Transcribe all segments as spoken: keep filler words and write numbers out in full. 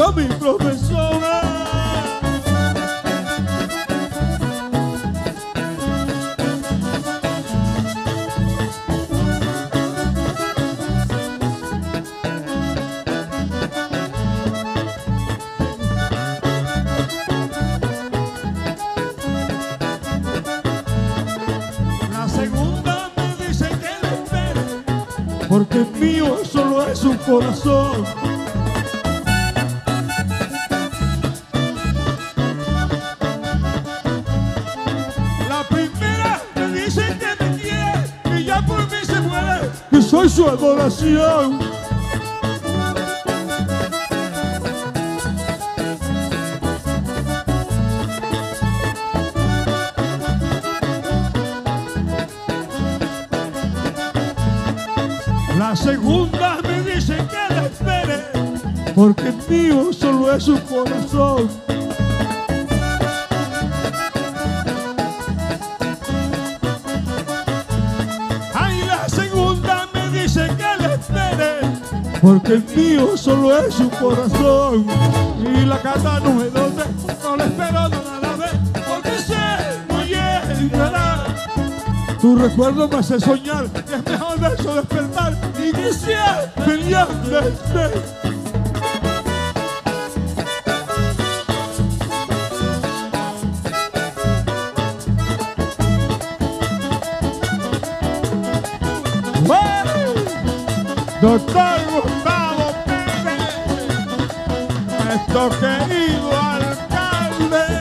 dijo mi profesora. La segunda me dice que le espere, porque el mío solo es un corazón. La primera me dice que me quiere, que ya por mí se muere, que soy su adoración. La segunda me dice que la espere, porque el mío solo es un corazón. Ay, la segunda me dice que la espere, porque el mío solo es un corazón. Y la carta número tres, no la espero nada vez, porque sé no llegará. Tu recuerdo me hace soñar, que es mejor de eso despertar y que sea feliz de ser. ¡Hey! Doctor Gustavo Pérez, nuestro querido alcalde.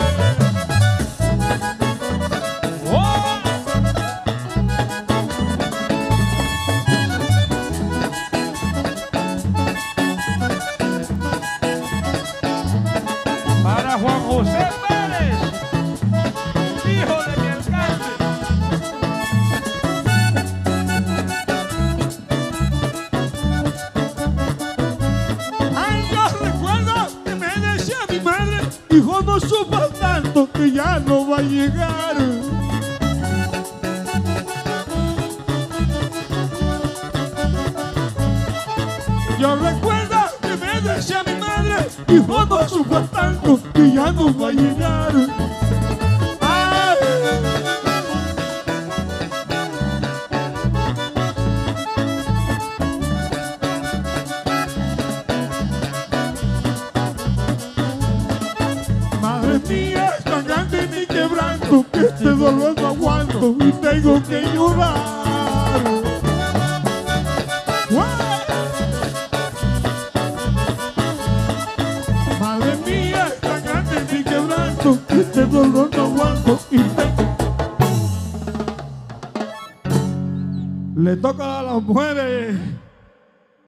Para Juan José Pérez, hijo de mi alcalde. Ay, yo recuerdo que me decía mi madre, hijo, no supas tanto que ya no va a llegar. Yo recuerdo que me decía mi madre, hijo, no sufras tanto que ya no va a llegar. Ay. Madre mía, es tan grande mi quebranto que este dolor no aguanto y tengo que llorar. Este dolor no aguanto y tengo. Le toca a las mujeres.